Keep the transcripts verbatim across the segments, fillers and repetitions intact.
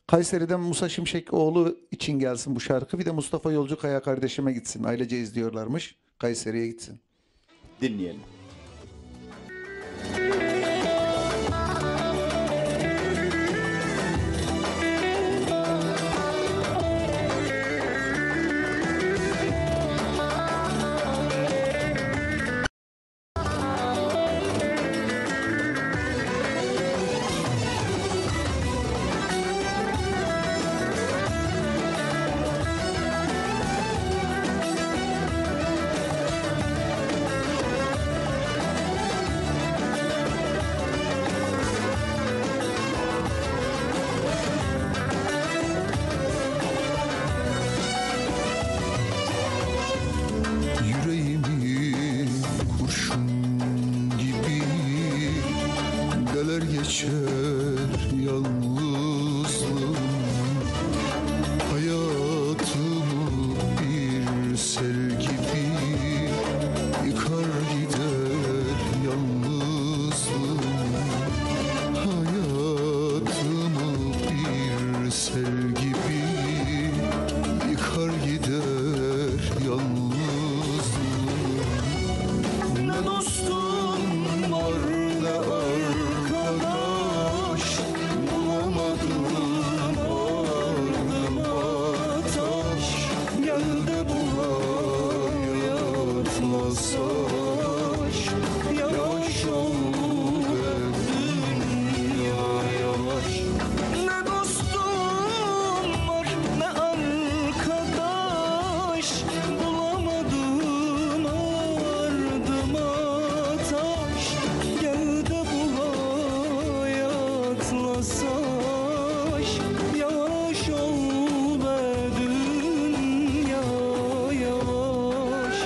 Kayseri'den Musa Şimşekoğlu için gelsin bu şarkı. Bir de Mustafa Yolcukaya kardeşime gitsin. Ailece izliyorlarmış. Kayseri'ye gitsin. Dinleyelim. Yüreğimi kurşun gibi deler geçer yalnızlığım. Hayatımı bir sel gibi yıkar gider yalnızlığım. Hayatımı bir sel gibi yıkar gider yalnızlığım. Ne dostum var ne arkadaş, bulamadım ardıma taş. Gel de bu hayatla savaş, yavaş ol be dünya yavaş. Ne dostum var ne arkadaş, bulamadım ardıma taş. Gel de bu hayatla savaş, yavaş ol be dünya yavaş.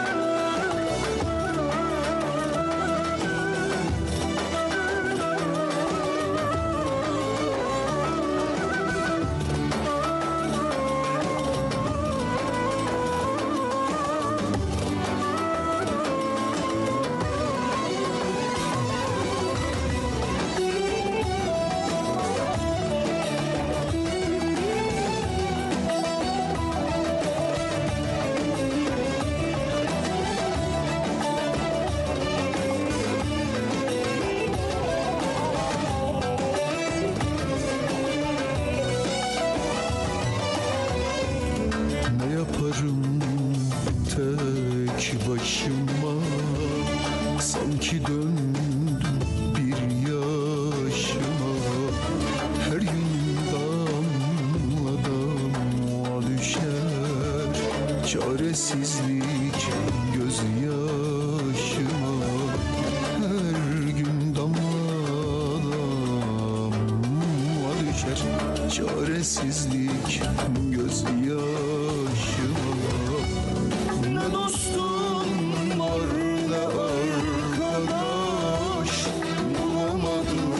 Ne yaparım tek başıma, sanki döndüm bir yaşıma. Her gün damla damla düşer çaresizlik gözyaşıma. Her gün damla damla düşer çaresizlik gözyaşıma. Ne dostum var ne arkadaş, bulamadım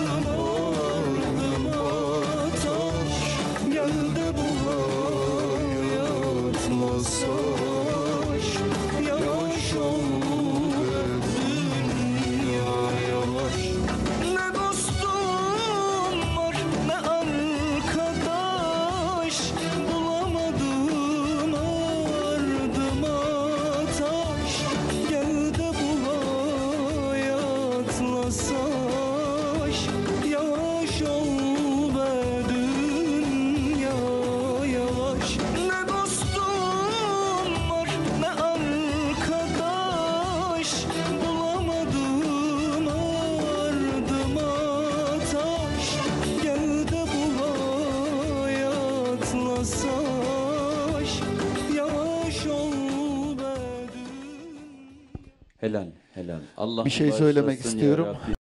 ardıma taş. Gel de bu hayatla savaş, yavaş ol be dünya yavaş. Ne dostum var ne arkadaş, bulamadım ardıma taş. Gel de bu hayatla savaş, yavaş ol be dünya yavaş. Ne dostum var ne arkadaş, bulamadım ardıma taş. Gel de bu hayatla savaş, yavaş ol be dünya. Helal, helal. Allah Bir şey söylemek bağışlasın ya istiyorum. Rabbi.